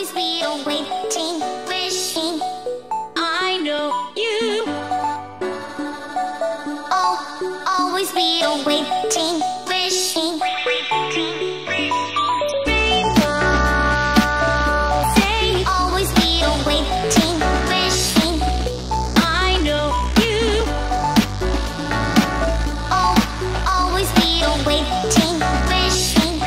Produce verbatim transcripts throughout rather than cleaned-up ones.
always be awaiting, wishing I know you. Oh, always be awaiting, wishing. Say, always be awaiting, wishing I know you. Oh, always be awaiting, wishing.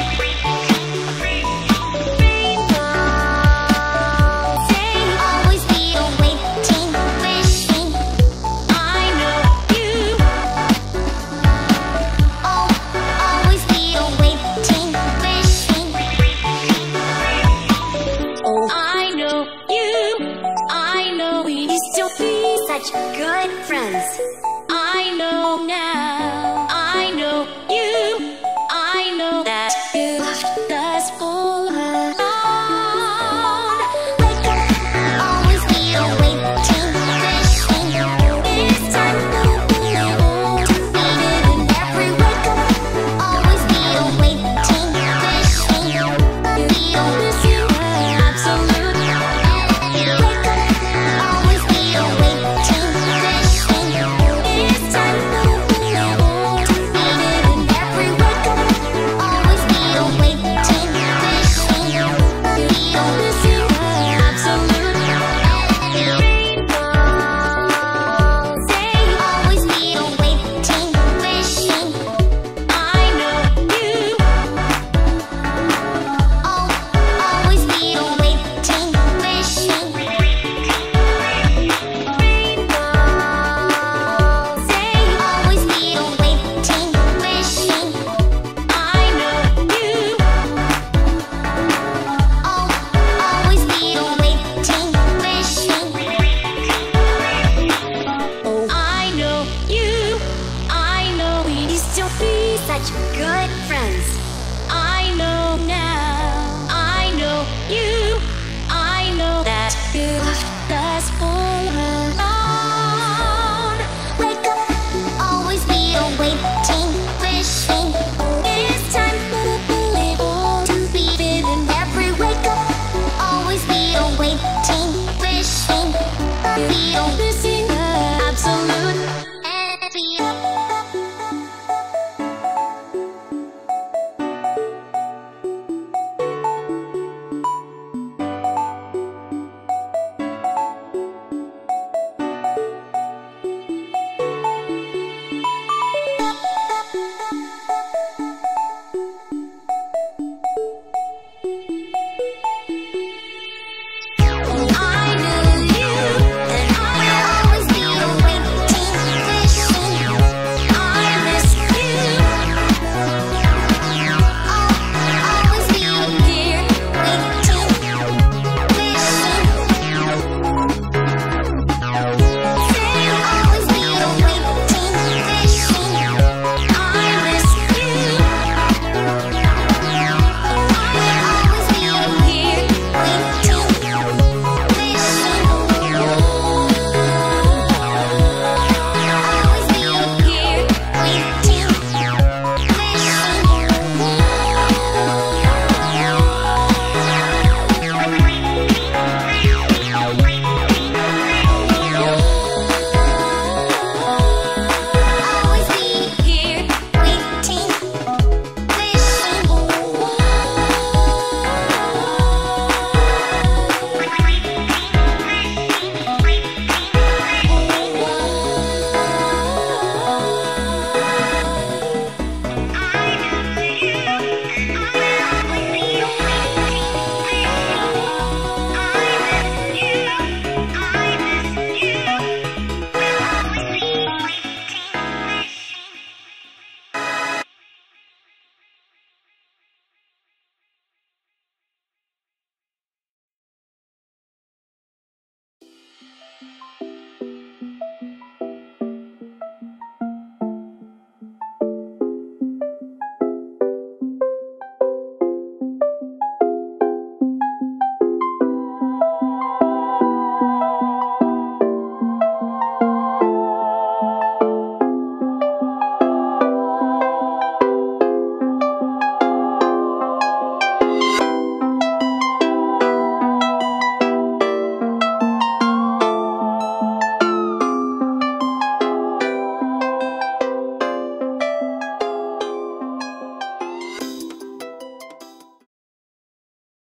Such good friends. I know now. I know you. I know that you left us all alone. Wake up, always be awaiting, wishing it's time to be old. Needed in every wake up, always be awaiting, wishing be always you. Absolutely. Wake up, always be awaiting. Such good